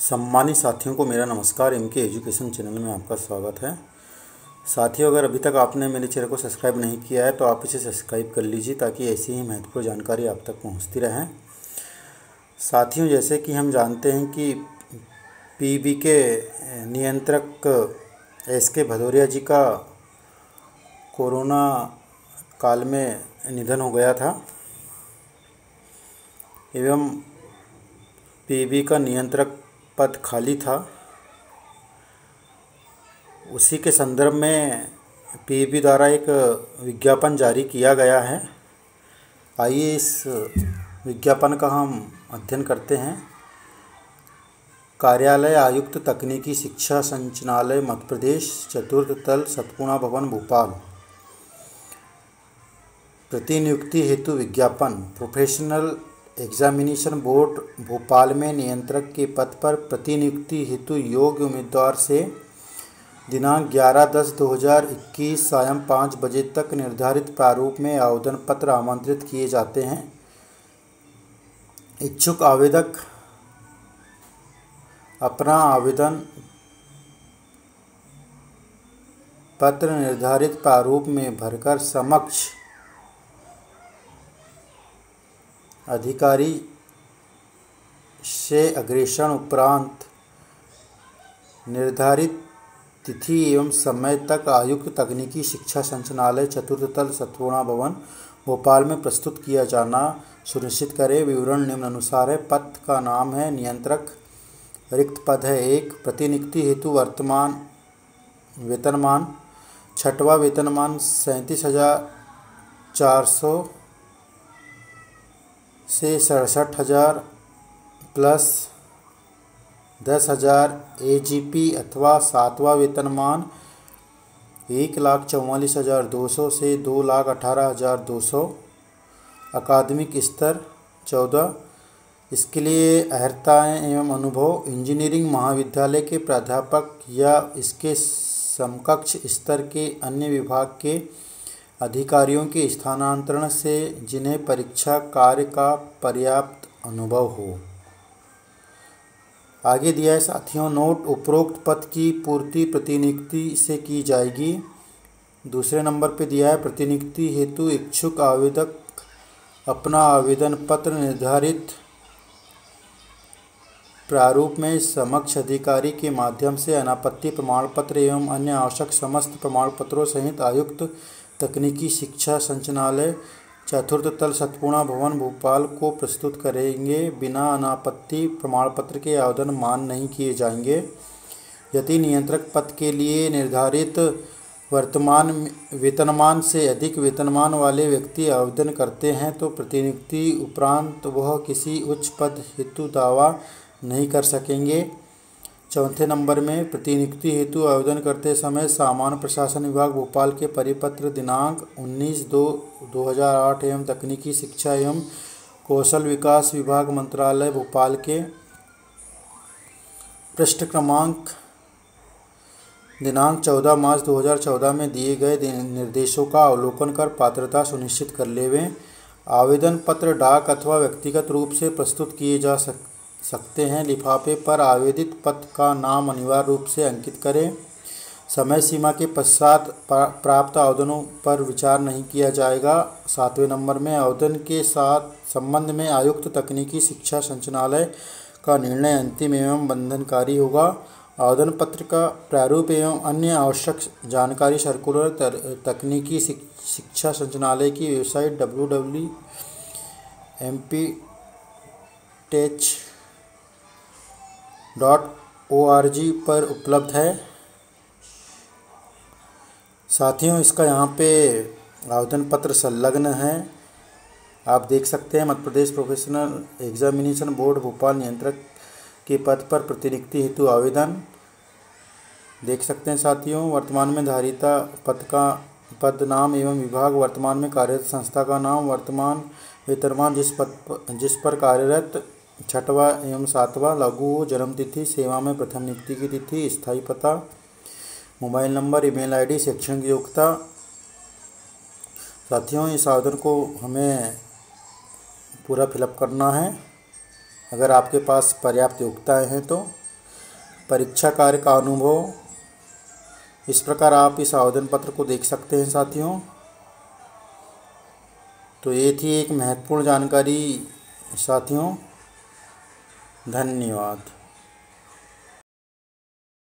सम्मानित साथियों को मेरा नमस्कार। इनके एजुकेशन चैनल में आपका स्वागत है। साथियों, अगर अभी तक आपने मेरे चैनल को सब्सक्राइब नहीं किया है तो आप इसे सब्सक्राइब कर लीजिए ताकि ऐसी ही महत्वपूर्ण जानकारी आप तक पहुंचती रहे। साथियों, जैसे कि हम जानते हैं कि पीबी के नियंत्रक एस.के. भदौरिया जी का कोरोना काल में निधन हो गया था एवं पीबी का नियंत्रक पद खाली था। उसी के संदर्भ में पीबी द्वारा एक विज्ञापन जारी किया गया है। आइए इस विज्ञापन का हम अध्ययन करते हैं। कार्यालय आयुक्त तकनीकी शिक्षा संचालनालय मध्य प्रदेश, चतुर्थ तल, सतपुड़ा भवन, भोपाल। प्रतिनियुक्ति हेतु विज्ञापन। प्रोफेशनल एग्जामिनेशन बोर्ड भोपाल में नियंत्रक के पद पर प्रतिनियुक्ति हेतु योग्य उम्मीदवार से दिनांक 11/10/2021 सायं 5 बजे तक निर्धारित प्रारूप में आवेदन पत्र आमंत्रित किए जाते हैं। इच्छुक आवेदक अपना आवेदन पत्र निर्धारित प्रारूप में भरकर समक्ष अधिकारी से अग्रेषण उपरांत निर्धारित तिथि एवं समय तक आयुक्त तकनीकी शिक्षा संचालनालय, चतुर्थ तल, सतपुड़ा भवन, भोपाल में प्रस्तुत किया जाना सुनिश्चित करें। विवरण निम्नानुसार है। पद का नाम है नियंत्रक। रिक्त पद है 1। प्रतिनियुक्ति हेतु वर्तमान वेतनमान। छठवां वेतनमान 37,400 से 67,000 प्लस 10,000 AGP अथवा सातवां वेतनमान 1,44,200 से 2,18,200। अकादमिक स्तर 14। इसके लिए अर्हताएँ एवं अनुभव। इंजीनियरिंग महाविद्यालय के प्राध्यापक या इसके समकक्ष स्तर के अन्य विभाग के अधिकारियों के स्थानांतरण से जिन्हें परीक्षा कार्य का पर्याप्त अनुभव हो। आगे दिया है साथियों नोट। उपरोक्त पद की पूर्ति प्रतिनियुक्ति से की जाएगी। दूसरे नंबर पे दिया है प्रतिनियुक्ति हेतु इच्छुक आवेदक अपना आवेदन पत्र निर्धारित प्रारूप में समक्ष अधिकारी के माध्यम से अनापत्ति प्रमाण पत्र एवं अन्य आवश्यक समस्त प्रमाण पत्रों सहित आयुक्त तकनीकी शिक्षा संचालनालय, चतुर्थ तल, सतपुड़ा भवन, भोपाल को प्रस्तुत करेंगे। बिना अनापत्ति प्रमाण पत्र के आवेदन मान्य नहीं किए जाएंगे। यदि नियंत्रक पद के लिए निर्धारित वर्तमान वेतनमान से अधिक वेतनमान वाले व्यक्ति आवेदन करते हैं तो प्रतिनियुक्ति उपरांत वह किसी उच्च पद हेतु दावा नहीं कर सकेंगे। चौथे नंबर में प्रतिनियुक्ति हेतु आवेदन करते समय सामान्य प्रशासन विभाग भोपाल के परिपत्र दिनांक 19/2/2008 एवं तकनीकी शिक्षा एवं कौशल विकास विभाग मंत्रालय भोपाल के पृष्ठ क्रमांक दिनांक 14 मार्च 2014 में दिए गए निर्देशों का अवलोकन कर पात्रता सुनिश्चित कर लेवें। आवेदन पत्र डाक अथवा व्यक्तिगत रूप से प्रस्तुत किए जा सकते हैं। लिफाफे पर आवेदित पद का नाम अनिवार्य रूप से अंकित करें। समय सीमा के पश्चात प्राप्त आवेदनों पर विचार नहीं किया जाएगा। 7वें नंबर में आवेदन के साथ संबंध में आयुक्त तकनीकी शिक्षा संचालनालय का निर्णय अंतिम एवं बंधनकारी होगा। आवेदन पत्र का प्रारूप एवं अन्य आवश्यक जानकारी सर्कुलर तकनीकी शिक्षा संचालनालय की वेबसाइट www.mptech.org पर उपलब्ध है। साथियों, इसका यहाँ पे आवेदन पत्र संलग्न है। आप देख सकते हैं Madhya Pradesh professional examination board Bhopal नियंत्रक के पद पर प्रतिनियुक्ति हेतु आवेदन देख सकते हैं। साथियों, वर्तमान में धारिता पद नाम एवं विभाग, वर्तमान में कार्यरत संस्था का नाम, वर्तमान वेतनमान जिस पर कार्यरत, छठवां एवं सातवां लागू हो, जन्मतिथि, सेवा में प्रथम नियुक्ति की तिथि, स्थायी पता, मोबाइल नंबर, ईमेल आईडी, शैक्षणिक योग्यता। साथियों, इस आवेदन को हमें पूरा फिलअप करना है। अगर आपके पास पर्याप्त योग्यताएं हैं तो परीक्षा कार्य का अनुभव। इस प्रकार आप इस आवेदन पत्र को देख सकते हैं साथियों। तो ये थी एक महत्वपूर्ण जानकारी साथियों। धन्यवाद।